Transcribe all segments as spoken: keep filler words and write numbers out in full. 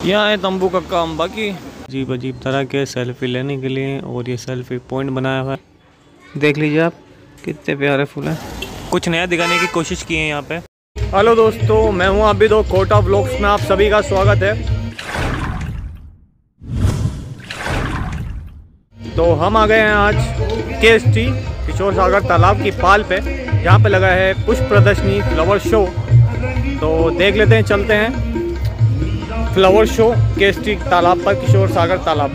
यहाँ है तंबू का काम बाकी। अजीब अजीब तरह के सेल्फी लेने के लिए और ये सेल्फी पॉइंट बनाया हुआ है। देख लीजिए आप कितने प्यारे फूल हैं। कुछ नया दिखाने की कोशिश की है यहाँ पे। हेलो दोस्तों, मैं हूँ अभी तो कोटा व्लॉग्स में आप सभी का स्वागत है। तो हम आ गए हैं आज के एस टी किशोर सागर तालाब की पाल पे, जहाँ पे लगा है पुष्प प्रदर्शनी फ्लावर शो। तो देख लेते हैं, चलते हैं फ्लावर शो के एस टी तालाब पर, किशोर सागर तालाब।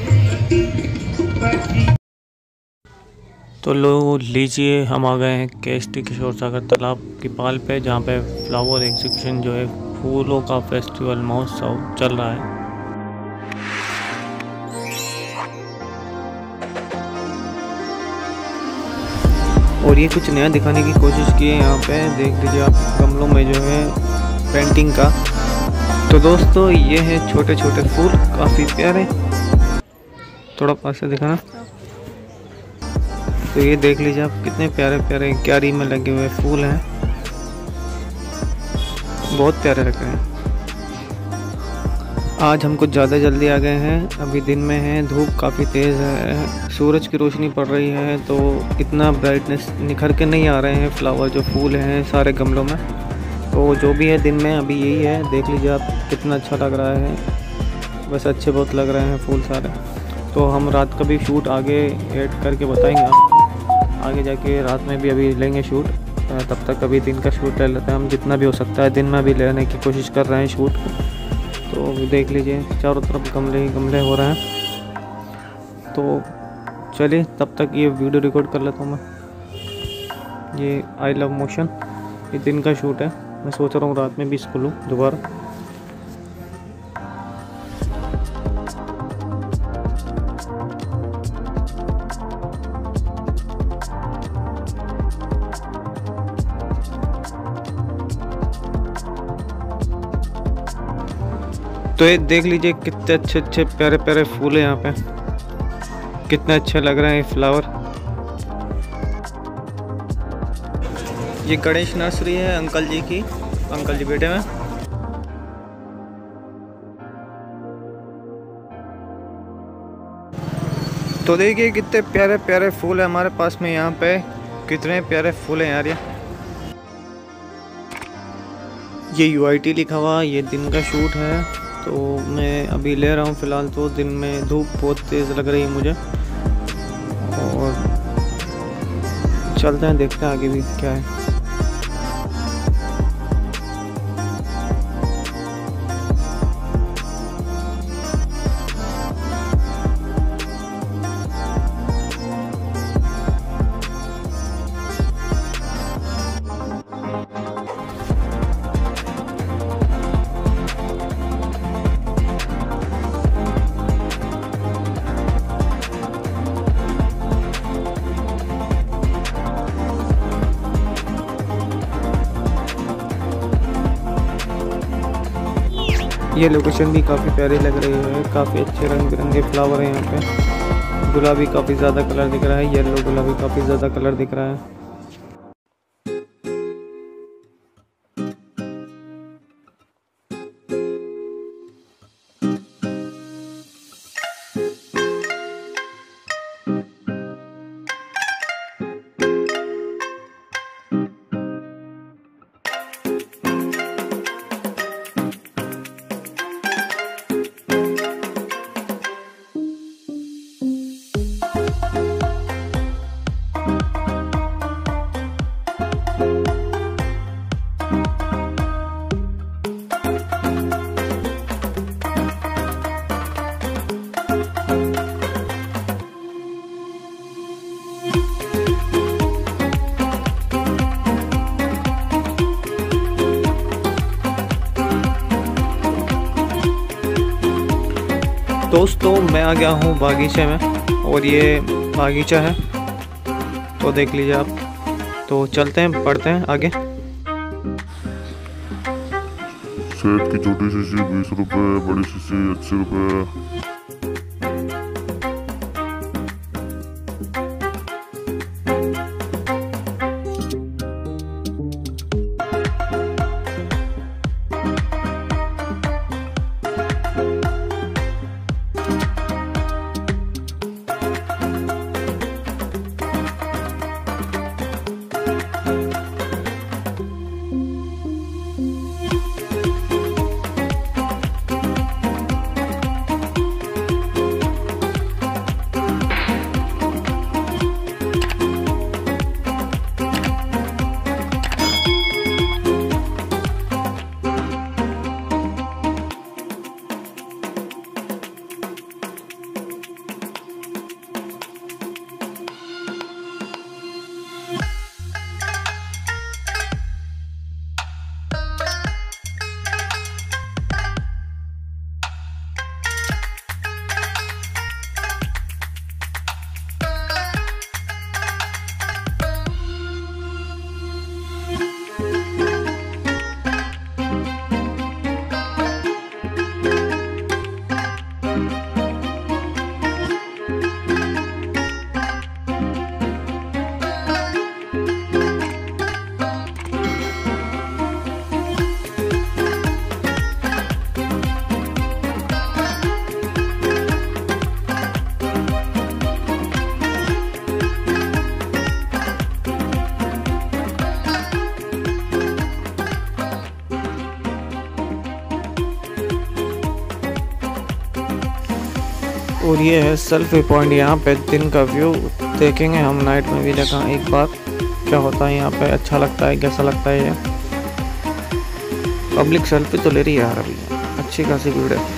तो लो लीजिए, हम आ गए हैं के एस टी किशोर सागर तालाब की पाल पे, जहाँ पे फ्लावर एग्जीबिशन जो है फूलों का फेस्टिवल महोत्सव चल रहा है। और ये कुछ नया दिखाने की कोशिश की है यहाँ पे। देख लीजिए आप गमलों में जो है पेंटिंग का। तो दोस्तों ये है छोटे छोटे फूल, काफ़ी प्यारे। थोड़ा पास से दिखाना। तो ये देख लीजिए आप कितने प्यारे प्यारे क्यारी में लगे हुए फूल हैं, बहुत प्यारे लग रहे हैं। आज हम कुछ ज़्यादा जल्दी आ गए हैं, अभी दिन में है, धूप काफ़ी तेज़ है, सूरज की रोशनी पड़ रही है, तो इतना ब्राइटनेस निखर के नहीं आ रहे हैं फ्लावर जो फूल हैं सारे गमलों में। तो जो भी है दिन में अभी यही है। देख लीजिए आप कितना अच्छा लग रहा है, बस अच्छे बहुत लग रहे हैं फूल सारे। तो हम रात का भी शूट आगे ऐड करके बताएंगे आपको, आगे जाके रात में भी अभी लेंगे शूट। तब तक अभी दिन का शूट ले लेते हैं हम, जितना भी हो सकता है दिन में भी लेने की कोशिश कर रहे हैं शूट। तो देख लीजिए चारों तरफ गमले ही गमले हो रहे हैं। तो चलिए तब तक ये वीडियो रिकॉर्ड कर लेता हूँ मैं। ये आई लव मोशन, ये दिन का शूट है। मैं सोच रहा हूँ रात में भी इसको लूँ दोबारा। तो ये देख लीजिए कितने अच्छे अच्छे प्यारे प्यारे फूल हैं यहाँ पे, कितने अच्छे लग रहे हैं फ्लावर। ये गणेश नर्सरी है अंकल जी की, अंकल जी बेटे में। तो देखिए कितने प्यारे प्यारे फूल है हमारे पास में यहाँ पे, कितने प्यारे फूल हैं यार। ये ये यू आई टी लिखा हुआ, ये दिन का शूट है। तो मैं अभी ले रहा हूँ फ़िलहाल, तो दिन में धूप बहुत तेज़ लग रही है मुझे। और चलते हैं, देखते हैं आगे भी क्या है। ये लोकेशन भी काफ़ी प्यारी लग रही है, काफ़ी अच्छे रंग बिरंगे फ्लावर हैं यहाँ पे। गुलाबी काफ़ी ज़्यादा कलर दिख रहा है, येलो गुलाबी काफ़ी ज़्यादा कलर दिख रहा है। दोस्तों मैं आ गया हूँ बागीचे में, और ये बागीचा है, तो देख लीजिए आप। तो चलते हैं, पढ़ते हैं आगे। शहद की छोटी शीशी बीस रुपए, बड़ी शीशी अस्सी रुपए। और ये है सेल्फी पॉइंट, यहाँ पे दिन का व्यू देखेंगे हम। नाइट में भी देखा एक बार क्या होता है यहाँ पे, अच्छा लगता है, कैसा लगता है ये। पब्लिक सेल्फी तो ले रही है यार, अभी अच्छी खासी भीड़ है।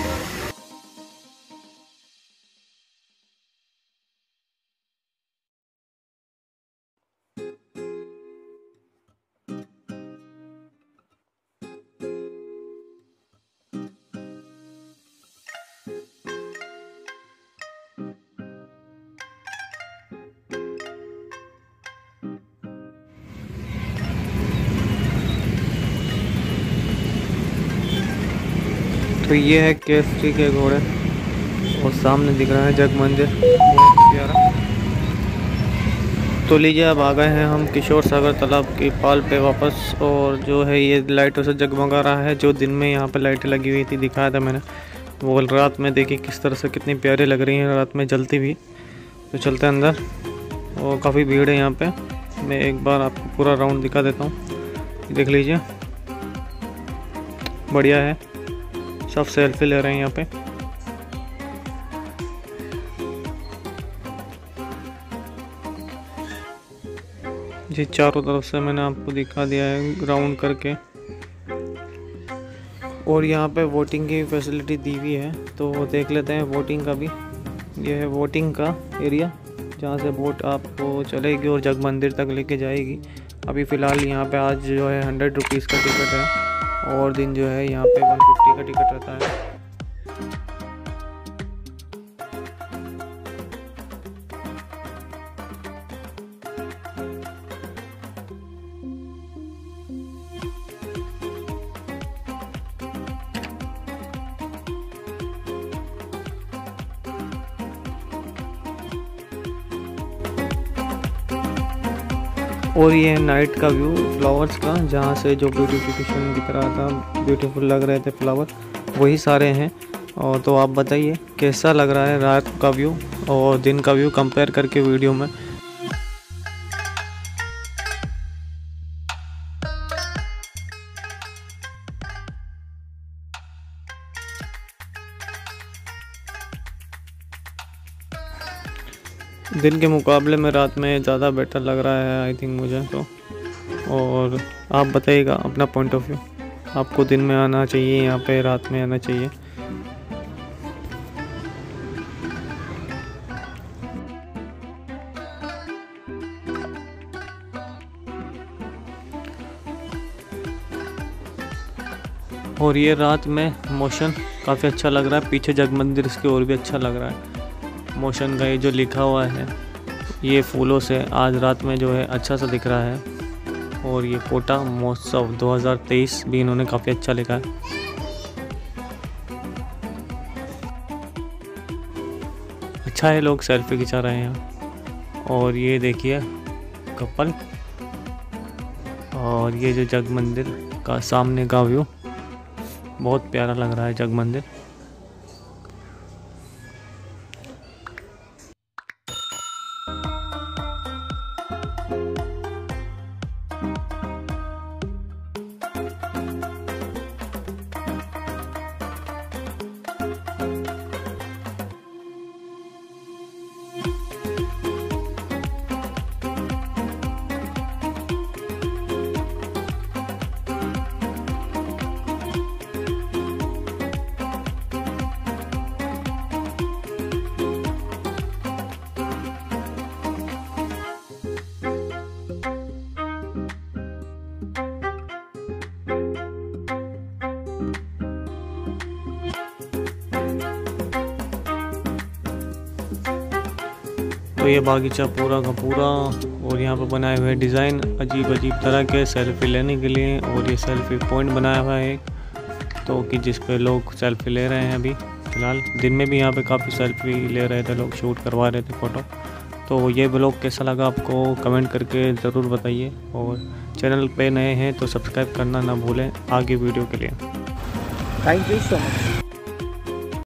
तो ये है केसरी के घोड़े और सामने दिख रहा है जग मंदिर, बहुत प्यारा। तो लीजिए अब आ गए हैं हम किशोर सागर तालाब की पाल पे वापस। और जो है ये लाइटों से जगमगा रहा है। जो दिन में यहाँ पे लाइटें लगी हुई थी दिखाया था मैंने, वो रात में देखिए किस तरह से कितनी प्यारी लग रही हैं रात में जलती भी। तो चलते हैं अंदर और काफ़ी भीड़ है यहाँ पे। मैं एक बार आपको पूरा राउंड दिखा देता हूँ, देख लीजिए, बढ़िया है। सब सेल्फी ले रहे हैं यहाँ पे। जी चारों तरफ से मैंने आपको दिखा दिया है राउंड करके। और यहाँ पे वोटिंग की फैसिलिटी दी हुई है, तो वो देख लेते हैं वोटिंग का भी। ये है वोटिंग का एरिया जहाँ से वोट आपको चलेगी और जग मंदिर तक लेके जाएगी। अभी फ़िलहाल यहाँ पे आज जो है हंड्रेड रुपीज़ का टिकट है और दिन जो है यहाँ पे वन फिफ्टी का टिकट रहता है। और ये है नाइट का व्यू फ्लावर्स का, जहाँ से जो ब्यूटिफिकेशन दिख रहा था, ब्यूटीफुल लग रहे थे फ्लावर, वही सारे हैं। और तो आप बताइए कैसा लग रहा है रात का व्यू और दिन का व्यू कंपेयर करके वीडियो में। दिन के मुकाबले में रात में ज़्यादा बेटर लग रहा है आई थिंक मुझे तो। और आप बताइएगा अपना पॉइंट ऑफ व्यू, आपको दिन में आना चाहिए यहाँ पे, रात में आना चाहिए? और ये रात में मोशन काफ़ी अच्छा लग रहा है। पीछे जग मंदिर इसके और भी अच्छा लग रहा है। मोशन का ये जो लिखा हुआ है ये फूलों से आज रात में जो है अच्छा सा दिख रहा है। और ये कोटा महोत्सव दो हज़ार तेईस भी इन्होंने काफ़ी अच्छा लिखा है। अच्छा है, लोग सेल्फी खिंचा रहे हैं यहाँ। और ये देखिए कपल, और ये जो जग मंदिर का सामने का व्यू बहुत प्यारा लग रहा है जग मंदिर। तो ये बागीचा पूरा का पूरा, और यहाँ पर बनाए हुए डिज़ाइन अजीब अजीब तरह के सेल्फी लेने के लिए। और ये सेल्फी पॉइंट बनाया हुआ है एक, तो कि जिस पे लोग सेल्फी ले रहे हैं। अभी फ़िलहाल दिन में भी यहाँ पे काफ़ी सेल्फी ले रहे थे लोग, शूट करवा रहे थे फ़ोटो। तो ये ब्लॉग कैसा लगा आपको कमेंट करके ज़रूर बताइए। और चैनल पे नए हैं तो सब्सक्राइब करना ना भूलें आगे वीडियो के लिए। Thank you so much.